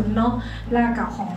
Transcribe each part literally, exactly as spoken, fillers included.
เนาะแล้วก็ของ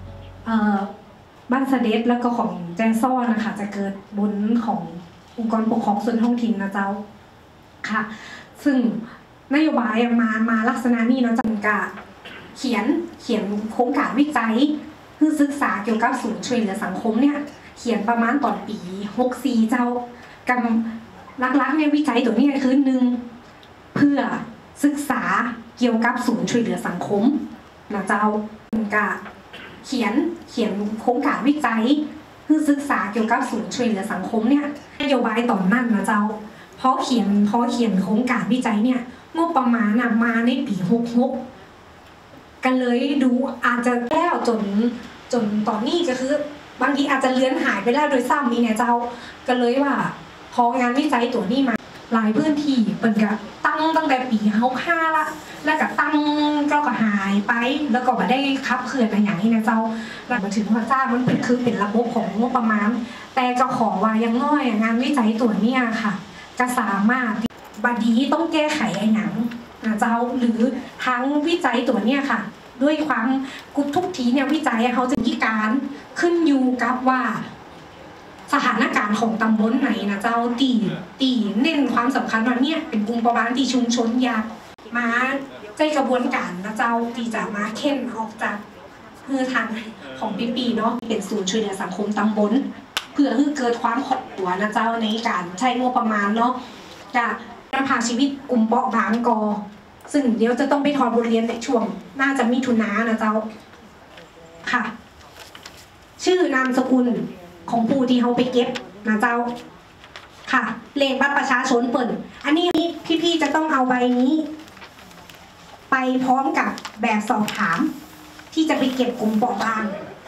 บ้านเสด็จแล้วก็ของแจซ้อนนะคะจะเกิดบนขององค์กรปกครองส่วนท้องถิ่นนะเจ้าค่ะซึ่งนโยบายมามาลักษณะนี้เนาะจังกะเขียนเขียนโครงการวิจัยเพื่อศึกษาเกี่ยวกับศูนย์ช่วยเหลือสังคมเนี่ยเขียนประมาณตอนปีหกสี่เจ้ากำลักๆเนี่ยวิจัยตัวนี้คือหนึ่งเพื่อศึกษาเกี่ยวกับศูนย์ช่วยเหลือสังคมนะเจ้ากะเขียนเขียนโครงการวิจัยเพื่อศึกษาเกี่ยวกับศูนย์ช่วยเหลือสังคมเนี่ยนโยบายตอนนั้นนะเจ้าเพราะเขียนเพราะเขียนโครงการวิจัยเนี่ยงบประมาณมาในปีหกหกกันเลยดูอาจจะแล้วจนจนตอนนี้ก็คือบางทีอาจจะเลือนหายไปแล้วโดยซ้ำนี่เนี่ยเจ้าก็เลยว่าพองานวิจัยตัวนี้มาหลายพื้นที่เป็นก็ตั้งตั้งแต่ปีหกห้าละแล้วก็ตั้งก็ก็หายไปแล้วก็มาได้คับเคลื่อนอะไรอย่างนี้นะเจ้าแล้วมาถึงว่าจ้ามันเป็นคือเป็นระบบของงบประมาณแต่ก็ขอว่ายังน้อยงานวิจัยตัวนี้ค่ะจะสามารถบดีต้องแก้ไขอะไรอย่างนะเจ้าหรือทั้งวิจัยตัวนี้ค่ะด้วยความกุทุกทีเนี่ยวิจัยเขาจะมีการขึ้นอยู่กับว่าสถานการณ์ของตำบลไหนนะเจ้าตีตีเน้นความสำคัญว่าเนี่ยเป็นกลุ่มประมาณที่ชุมชนอยากมาใจกระบวนการนะเจ้าตีจะมาเค้นออกจากเพื่อทางของปีปีเนาะเป็นศูนย์ช่วยเหลือสังคมตำบลเพื่อให้เกิดความขอบตัวนะเจ้าในการใช้งบประมาณเนาะจะนำพาชีวิตกลุ่มเปราะบางกอซึ่งเดี๋ยวจะต้องไปถอดบทเรียนในช่วงน่าจะมิถุนายนนะเจ้าค่ะชื่อนามสกุลของผู้ที่เขาไปเก็บนะเจ้าค่ะเลขบัตรประชาชนเปิดอันนี้พี่ๆจะต้องเอาใบนี้ไปพร้อมกับแบบสอบถามที่จะไปเก็บกลุ่มเปราะบาง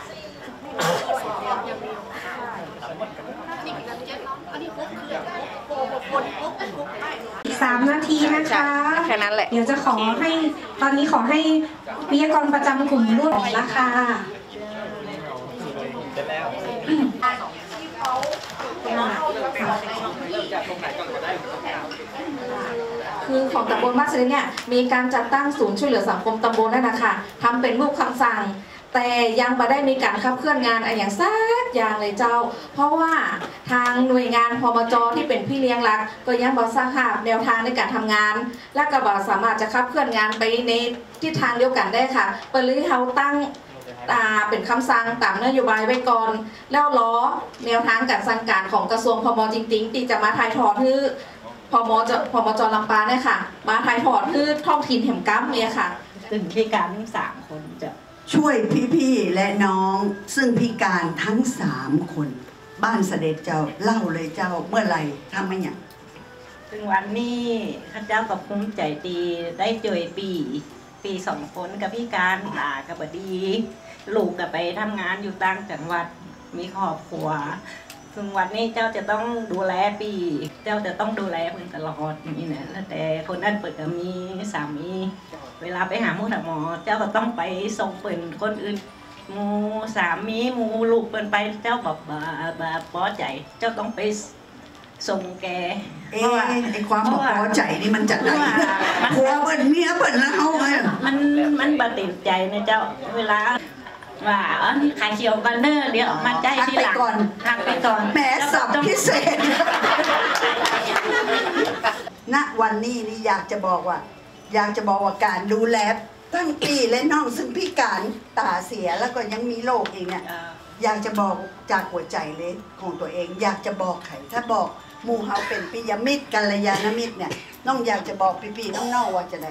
สามนาทีนะคะแค่นั้นแหละเดี๋ยวจะขอให้ตอนนี้ขอให้วิทยากรประจำกลุ่มร่วมราคาคือของตำบลบ้านเสด็จเนี่ยมีการจัดตั้งศูนย์ช่วยเหลือสังคมตำบลนั่นนะคะทำเป็นรูปคำสั่งแต่ยังไม่ได้มีการขับเคลื่อนงานอะไรอย่างซักอย่างเลยเจ้าเพราะว่าทางหน่วยงานพมจที่เป็นพี่เลี้ยงรักก็ยังบอกสร้างหาแนวทางในการทำงานและก็บอกสามารถจะขับเคลื่อนงานไปในทิศทางเดียวกันได้ค่ะเปิดเลยเขาตั้งเป็นคำสั่งตามนโยบายไว้ก่อนแล้วล้อแนวทางการสั่งการของกระทรวงพมจริงๆที่จะมาถ่ายทอดคือพมจพมจลำปางเนี่ยค่ะมาถ่ายทอดคือท้องถิ่นแห่งกัมเนี่ยค่ะซึ่งพิการทั้งสามคนจะช่วยพี่ๆและน้องซึ่งพิการทั้งสามคนบ้านเสด็จเจ้าเล่าเลยเจ้าเมื่อไหร่ทำไม่อย่างซึ่งวันนี้ข้าเจ้ากับภูมิใจดีได้เจอปีปีสองคนกับพิการตากับบดีลูกกับไปทำงานอยู่ต่างจังหวัดมีครอบครัวซึ่งวันนี้เจ้าจะต้องดูแลปีเจ้าจะต้องดูแลเพื่อนตลอดนี่นะแต่คนนั้นเปิดก็มีสามีเวลาไปหาหมอหมอเจ้าก็ต้องไปส่งเปิ่นคนอื่นมูสามีมูลูกเปิ่นไปเจ้าแบบแบบป้อใจเจ้าต้องไปส่งแกเอ๊ะไอ้ความบอกป้อใจนี่มันจะไหนผัวเปิ่นเมียเปิ่นแล้วเขาไงมันมันบาดติดใจนะเจ้าเวลาว่าอ๋อนี่ขายเขียวกันเนอร์เดี๋ยวมาใจทีหลังทักไปก่อนแหมสับพิเศษณวันนี้นี่อยากจะบอกว่าอยากจะบอกว่าการดูแลทั้งปีและน้องซึ่งพิการตาเสียแล้วก็ยังมีโรคอีกเนี่ยอยากจะบอกจากหัวใจเลยของตัวเองอยากจะบอกใครถ้าบอกหมู่เฮาเป็นปิยมิตรกัลยาณมิตรเนี่ยน้องอยากจะบอกพี่ๆน้องๆว่าจะไหน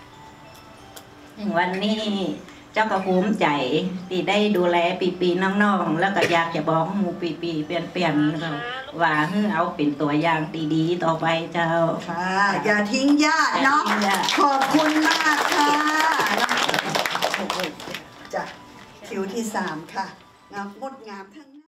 วันนี้เจ้าก็ภูมิใจที่ได้ดูแลปีปีน้องๆแล้วก็อยากจะบอกหมู่ปีปีเปลี่ยนเปลี่ยนว่าให้เอาเป็นตัวอย่างดีๆต่อไปเจ้าค่ะอย่าทิ้งญาติเนาะขอบคุณมากค่ะจ้ะคิวที่สามค่ะงามงดงามทั้ง